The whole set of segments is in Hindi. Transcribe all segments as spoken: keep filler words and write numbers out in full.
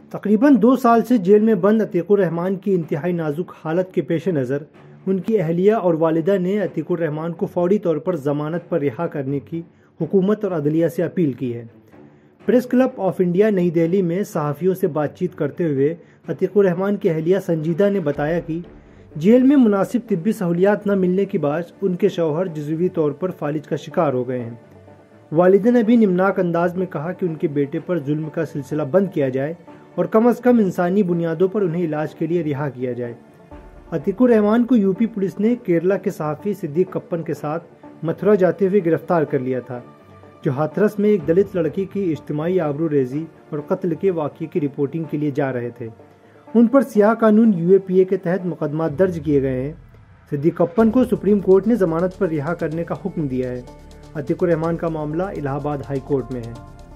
तकरीबन दो साल से जेल में बंद अतीकुर रहमान की इंतहाई नाजुक हालत के पेश नज़र उनकी अहलिया और वालिदा ने अतीकुर रहमान को फौरी तौर पर ज़मानत पर रिहा करने की हुकूमत और अदलिया से अपील की है। प्रेस क्लब ऑफ इंडिया नई दिल्ली में सहाफ़ियों से बातचीत करते हुए अतीकुर रहमान की अहलिया संजीदा ने बताया कि जेल में मुनासिब तिब्बी सहूलियात न मिलने के बाद उनके शौहर जुज़वी तौर पर फालिज का शिकार हो गए हैं। वालिदा ने भी निम्नाक अंदाज में कहा कि उनके बेटे पर जुल्म का सिलसिला बंद किया जाए और कम अज़ कम इंसानी बुनियादों पर उन्हें इलाज के लिए रिहा किया जाए। अतीकुर रहमान को यूपी पुलिस ने केरला के सहाफ़ी सिद्दीक कप्पन के साथ मथुरा जाते हुए गिरफ्तार कर लिया था, जो हाथरस में एक दलित लड़की की इज्तिमाई आबरू रेजी और कत्ल के वाक़ये की रिपोर्टिंग के लिए जा रहे थे। उन पर सियाह कानून यू ए पी ए के तहत मुकदमा दर्ज किए गए हैं। सिद्दीक कप्पन को सुप्रीम कोर्ट ने ज़मानत पर रिहा करने का हुक्म दिया है। अतीकुर रहमान का मामला इलाहाबाद हाई कोर्ट में है।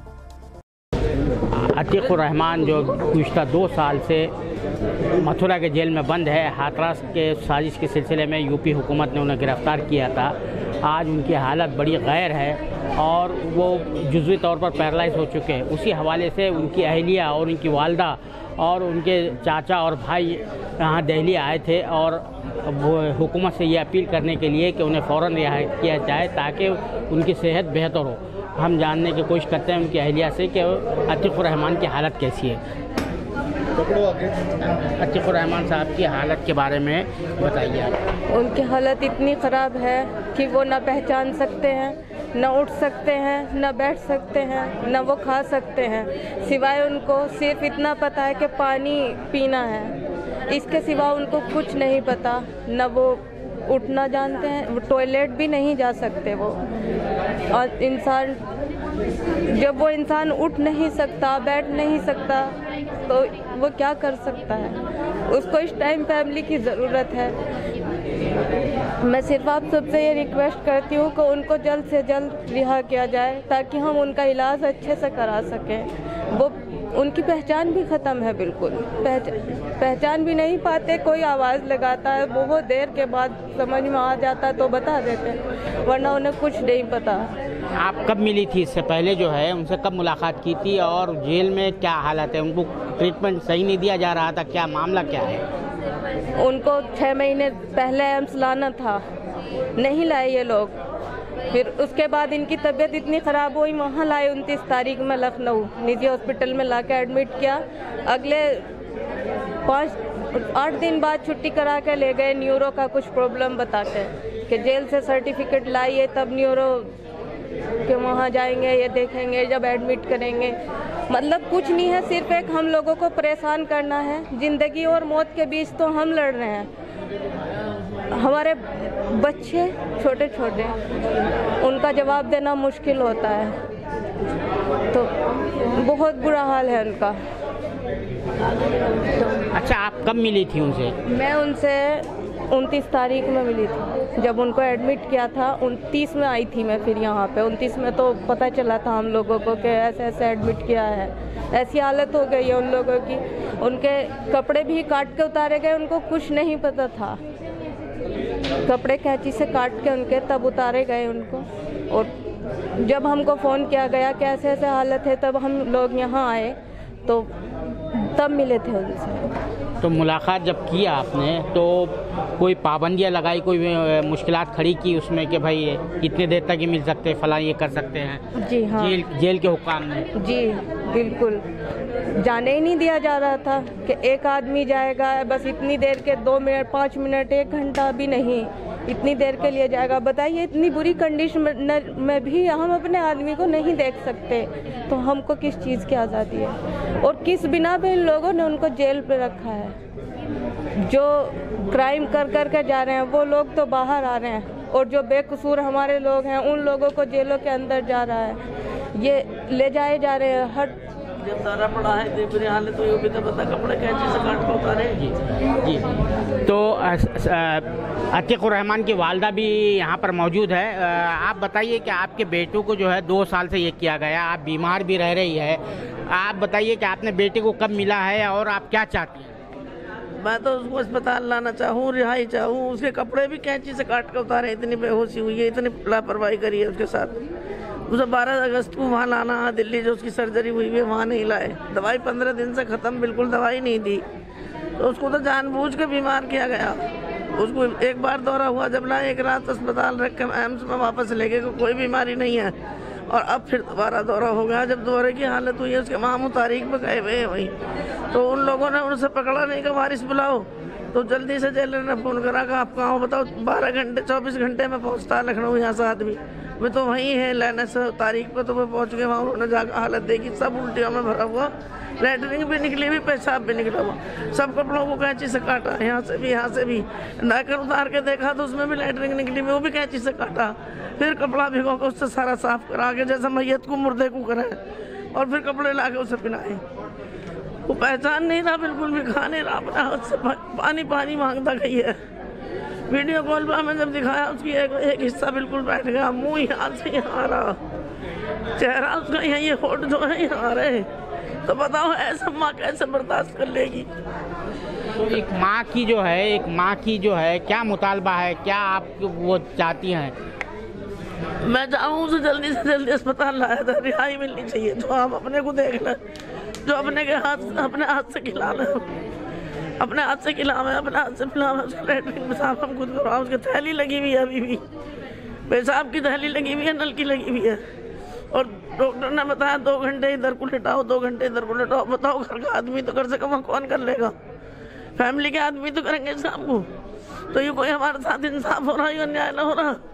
अतीकुर रहमान जो गुज़िश्ता दो साल से मथुरा के जेल में बंद है, हाथरस के साजिश के सिलसिले में यूपी हुकूमत ने उन्हें गिरफ़्तार किया था। आज उनकी हालत बड़ी गैर है और वो जुज़वी तौर पर पैरालाइज हो चुके हैं। उसी हवाले से उनकी अहलिया और उनकी वालदा और उनके चाचा और भाई यहाँ दिल्ली आए थे और वो हुकूमत से ये अपील करने के लिए कि उन्हें फ़ौरन रिहा किया जाए ताकि उनकी सेहत बेहतर हो। हम जानने की कोशिश करते हैं उनकी अहलिया से कि अतीकुर रहमान की हालत कैसी है। अतीकुर रहमान साहब की हालत के बारे में बताइए आप। उनकी हालत इतनी ख़राब है कि वो ना पहचान सकते हैं, न उठ सकते हैं, न बैठ सकते हैं, न वो खा सकते हैं। सिवाय उनको सिर्फ इतना पता है कि पानी पीना है, इसके सिवा उनको कुछ नहीं पता। न वो उठना जानते हैं, वो टॉयलेट भी नहीं जा सकते वो। और इंसान जब वो इंसान उठ नहीं सकता, बैठ नहीं सकता, तो वो क्या कर सकता है? उसको इस टाइम फैमिली की ज़रूरत है। मैं सिर्फ आप सबसे ये रिक्वेस्ट करती हूँ कि उनको जल्द से जल्द रिहा किया जाए ताकि हम उनका इलाज अच्छे से करा सकें। वो उनकी पहचान भी ख़त्म है, बिल्कुल पहचान पहचान भी नहीं पाते। कोई आवाज़ लगाता है, बहुत देर के बाद समझ में आ जाता है तो बता देते हैं, वरना उन्हें कुछ नहीं पता। आप कब मिली थी इससे पहले, जो है उनसे कब मुलाकात की थी और जेल में क्या हालत है? उनको ट्रीटमेंट सही नहीं दिया जा रहा था, क्या मामला क्या है? उनको छः महीने पहले एम्स लाना था, नहीं लाए ये लोग। फिर उसके बाद इनकी तबीयत इतनी ख़राब हुई, वहाँ लाए उनतीस तारीख में लखनऊ निजी हॉस्पिटल में ला के एडमिट किया। अगले पाँच आठ दिन बाद छुट्टी करा के ले गए, न्यूरो का कुछ प्रॉब्लम बता के कि जेल से सर्टिफिकेट लाइए तब न्यूरो के वहाँ जाएंगे, ये देखेंगे, जब एडमिट करेंगे। मतलब कुछ नहीं है, सिर्फ एक हम लोगों को परेशान करना है। ज़िंदगी और मौत के बीच तो हम लड़ रहे हैं। हमारे बच्चे छोटे छोटे, उनका जवाब देना मुश्किल होता है, तो बहुत बुरा हाल है उनका। अच्छा, आप कब मिली थी उनसे? मैं उनसे उनतीस तारीख में मिली थी, जब उनको एडमिट किया था। उनतीस में आई थी मैं फिर यहाँ पे। उनतीस में तो पता चला था हम लोगों को कि ऐसे ऐसे एडमिट किया है, ऐसी हालत हो गई है उन लोगों की। उनके कपड़े भी काट के उतारे गए, उनको कुछ नहीं पता था। कपड़े कैंची से काट के उनके तब उतारे गए उनको। और जब हमको फ़ोन किया गया कि ऐसे ऐसे हालत है, तब हम लोग यहाँ आए तो तब मिले थे उनसे। तो मुलाकात जब की आपने तो कोई पाबंदियाँ लगाई, कोई मुश्किलात खड़ी की उसमें कि भाई इतने देर तक ही मिल सकते हैं, फला ये कर सकते हैं? जी हाँ, जेल जेल के हुक्म में। जी बिल्कुल, जाने ही नहीं दिया जा रहा था कि एक आदमी जाएगा बस इतनी देर के, दो मिनट पाँच मिनट एक घंटा भी नहीं, इतनी देर के लिए जाएगा। बताइए, इतनी बुरी कंडीशन में भी हम अपने आदमी को नहीं देख सकते, तो हमको किस चीज़ की आज़ादी है? और किस बिना पे इन लोगों ने उनको जेल पे रखा है? जो क्राइम कर कर के जा रहे हैं वो लोग तो बाहर आ रहे हैं, और जो बेकसूर हमारे लोग हैं उन लोगों को जेलों के अंदर जा रहा है, ये ले जाए जा रहे हैं। हर जब सारा पड़ा है तो बुरी हालत तो ये भी तो पता कपड़े कैंची से काट के उतारे। जी जी तो अतीकुर रहमान की वालदा भी यहाँ पर मौजूद है। आप बताइए कि आपके बेटों को जो है दो साल से ये किया गया, आप बीमार भी रह रही है। आप बताइए कि आपने बेटे को कब मिला है और आप क्या चाहती हैं? मैं तो उसको अस्पताल लाना चाहूँ, रिहाई चाहूँ। उसके कपड़े भी कैंची से काट के उतारे, इतनी बेहोशी हुई है, इतनी लापरवाही करी है उसके साथ। उसे बारह अगस्त को वहाँ लाना है, दिल्ली जो उसकी सर्जरी हुई है वहाँ नहीं लाए। दवाई पंद्रह दिन से ख़त्म, बिल्कुल दवाई नहीं दी, तो उसको तो जानबूझ के बीमार किया गया। उसको एक बार दौरा हुआ, जब लाए एक रात अस्पताल रख के एम्स में वापस ले गए, कोई बीमारी नहीं है। और अब फिर दोबारा दौरा हो गया। जब दौरे की हालत हुई है, उसके मामू तारीख पे गए हुए हैं वहीं, तो उन लोगों ने उनसे पकड़ा नहीं कि वारिस बुलाओ, तो जल्दी से जेलर ने फ़ोन करा कि आप कहाँ हो बताओ। बारह घंटे चौबीस घंटे में पहुँचता है लखनऊ यहाँ से आदमी, मैं तो वहीं है लेने से तारीख पे, तो मैं पहुँच गया वहाँ। उन्होंने जाकर हालत देखी, सब उल्टियों में भरा हुआ, लैटरिन भी निकली हुई, पेशाब भी निकला हुआ, सब कपड़ों को कैंची से काटा, यहाँ से भी यहाँ से भी। नाकर उतार के देखा तो उसमें भी लैटरिन निकली हुई, वो भी कैंची से काटा। फिर कपड़ा भिगो के उससे सारा साफ करा के, जैसे मैयत को मुर्दे को करे, और फिर कपड़े ला के उसे पिलाए। वो पहचान नहीं रहा, बिल्कुल भी खा नहीं रहा, अपना उससे पानी पानी मांगता गई है। वीडियो कॉल पर हमें जब दिखाया, उसकी एक, एक हिस्सा बिल्कुल बैठ गया, मुंह यहाँ से यहाँ रहा, चेहरा उसका यहाँ, ये होठ जो है यहाँ रहे। तो बताओ ऐसा माँ कैसे बर्दाश्त कर लेगी। तो एक माँ की जो है एक माँ की जो है क्या मुतालबा है, क्या आप वो चाहती हैं? मैं चाहूँ उसे जल्दी से जल्दी अस्पताल लाया था, रिहाई मिलनी चाहिए। जो आप अपने को देख लें, जो अपने के हाथ अपने हाथ से खिला लें, अपने हाथ से खिलावे, अपने हाथ से पिलावे, उसके लैटरिन पेशाब हम खुद करवाएं। उसकी थैली लगी हुई है, अभी भी पेशाब की थैली लगी हुई है, नल की लगी हुई है। और डॉक्टर ने बताया दो घंटे इधर को लेटाओ, दो घंटे इधर को लेटाओ। बताओ घर का आदमी तो कर सके, वहाँ कौन कर लेगा? फैमिली के आदमी तो करेंगे शाम को। तो ये कोई हमारे साथ इंसाफ हो रहा है या न्याय न हो रहा?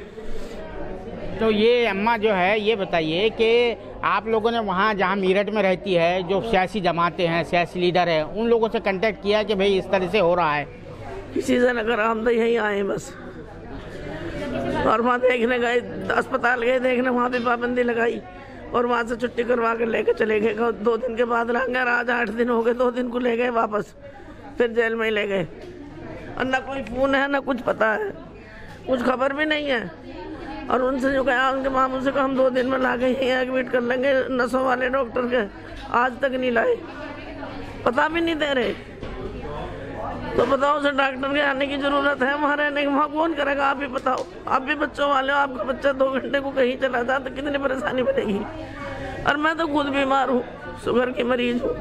तो ये अम्मा जो है, ये बताइए कि आप लोगों ने वहाँ जहाँ मेरठ में रहती है, जो सियासी जमातें हैं, सियासी लीडर हैं, उन लोगों से कांटेक्ट किया कि भाई इस तरह से हो रहा है? किसी से नगर हम तो यहीं आए बस, और वहाँ देखने गए, अस्पताल गए देखने, वहाँ भी पाबंदी लगाई, और वहाँ से छुट्टी करवा कर लेके चले गए। दो दिन के बाद लांगे, आज आठ दिन हो गए, दो दिन को ले गए वापस, फिर जेल में ही ले गए। और ना कोई फ़ोन है, ना कुछ पता है, कुछ खबर भी नहीं है। और उनसे जो कहा, उनके मामू से कहा हम दो दिन में ला के यहीं एडमिट कर लेंगे, नसों वाले डॉक्टर के, आज तक नहीं लाए, पता भी नहीं दे रहे। तो बताओ उसे डॉक्टर के आने की ज़रूरत है, वहाँ रहने की, वहाँ कौन करेगा? आप ही बताओ, आप भी बच्चों वाले हो, आपका बच्चा दो घंटे को कहीं चला जाए तो कितनी परेशानी बनेगी। और मैं तो खुद बीमार हूँ, शुगर की मरीज हूँ,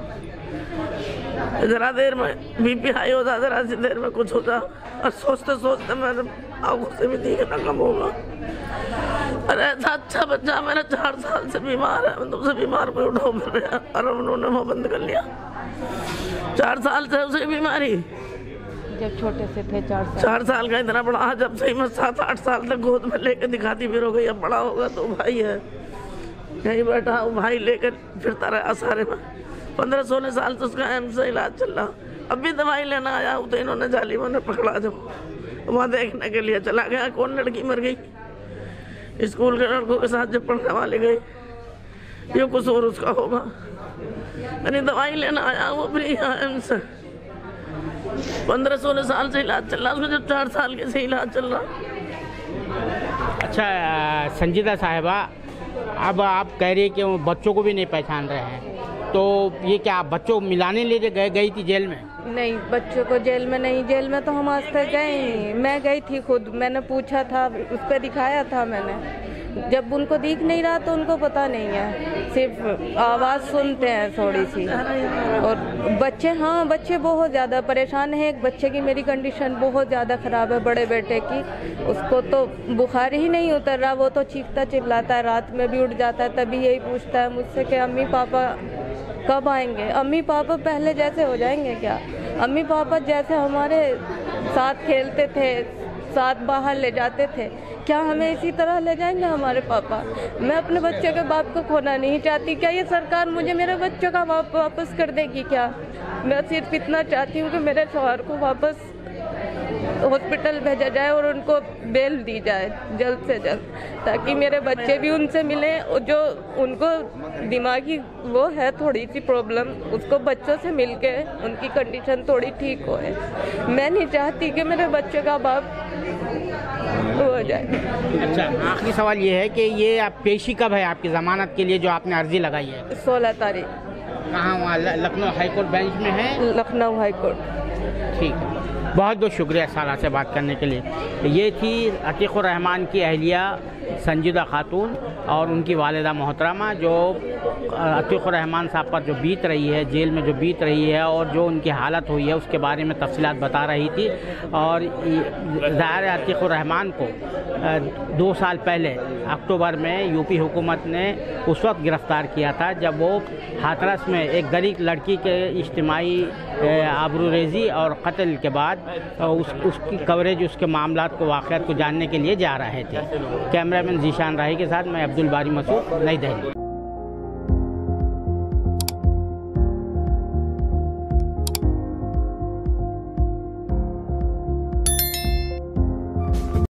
ज़रा देर में बीपी हाई हो जाता, ज़रा सी देर में कुछ हो जा, और सोचते सोचते मेरे आँखों से भी देखना कम होगा। अरे ऐसा अच्छा बच्चा मेरा चार साल से बीमार है, मैं तुमसे बीमार को उठाओ फिर रहे, और उन्होंने वो बंद कर लिया। चार साल से उसे बीमारी, जब छोटे से थे चार साल चार साल का इतना बड़ा, जब सही में सात आठ साल तक गोद में लेकर दिखाती फिर हो गई। अब बड़ा होगा तो भाई है, यहीं बैठा वो भाई लेकर फिरता रहा सारे में। पंद्रह सोलह साल से उसका एम्स से इलाज चल रहा। अब भी दवाई लेना आया तो इन्होंने जाली में पकड़ा, जब वहाँ देखने के लिए चला गया। कौन लड़की मर गई? स्कूल के लड़कों के साथ जब पढ़ने वाले गए, ये कसूर उसका होगा। यानी दवाई लेना आया वो भी एम्स से, पंद्रह सोलह साल से इलाज चल रहा, उसमें जब चार साल के से इलाज चल रहा। अच्छा संजीदा साहिबा, अब आप कह रही कि वो बच्चों को भी नहीं पहचान रहे हैं, तो ये क्या आप बच्चों को मिलाने ले गए गई थी जेल में? नहीं, बच्चों को जेल में नहीं, जेल में तो हम आज तक गए नहीं। मैं गई थी खुद, मैंने पूछा था, उस पर दिखाया था मैंने। जब उनको दिख नहीं रहा तो उनको पता नहीं है, सिर्फ आवाज़ सुनते हैं थोड़ी सी। और बच्चे, हाँ बच्चे बहुत ज़्यादा परेशान हैं। एक बच्चे की मेरी कंडीशन बहुत ज़्यादा ख़राब है, बड़े बेटे की, उसको तो बुखार ही नहीं उतर रहा, वो तो चीखता चिल्लाता है, रात में भी उठ जाता है। तभी यही पूछता है मुझसे कि अम्मी पापा कब आएंगे? अम्मी पापा पहले जैसे हो जाएंगे क्या? अम्मी पापा जैसे हमारे साथ खेलते थे, साथ बाहर ले जाते थे, क्या हमें इसी तरह ले जाएंगे हमारे पापा? मैं अपने बच्चे के बाप को खोना नहीं चाहती। क्या ये सरकार मुझे मेरे बच्चों का बाप वापस कर देगी क्या? मैं सिर्फ इतना चाहती हूँ कि मेरे शौहर को वापस हॉस्पिटल भेजा जाए और उनको बेल दी जाए जल्द से जल्द, ताकि मेरे बच्चे भी उनसे मिलें। जो उनको दिमागी वो है थोड़ी सी प्रॉब्लम, उसको बच्चों से मिलके उनकी कंडीशन थोड़ी ठीक हो। मैं नहीं चाहती कि मेरे बच्चे का बाप हो जाए। अच्छा, आखिरी सवाल ये है कि ये आप पेशी कब है आपकी ज़मानत के लिए जो आपने अर्जी लगाई है? सोलह तारीख। कहाँ? वहाँ लखनऊ हाईकोर्ट बेंच में है? लखनऊ हाईकोर्ट। ठीक है, बहुत बहुत शुक्रिया सारा से बात करने के लिए। ये थी अतीकुर रहमान की अहलिया संजीदा खातून और उनकी वालिदा मोहतरमा, जो अतीकुर रहमान साहब पर जो बीत रही है, जेल में जो बीत रही है और जो उनकी हालत हुई है उसके बारे में तफसीलात बता रही थी। और ज़ाहिर है अतीकुर रहमान को दो साल पहले अक्टूबर में यूपी हुकूमत ने उस वक्त गिरफ़्तार किया था जब वो हाथरस में एक गरीब लड़की के इज्तिमाई आबरूरेज़ी और कत्ल के बाद उस उसकी कवरेज, उसके मामलात को, वाक़यात को जानने के लिए जा रहे थे। कैमरामैन जीशान राही के साथ मैं अब्दुल बारी मसूद, नई दिल्ली।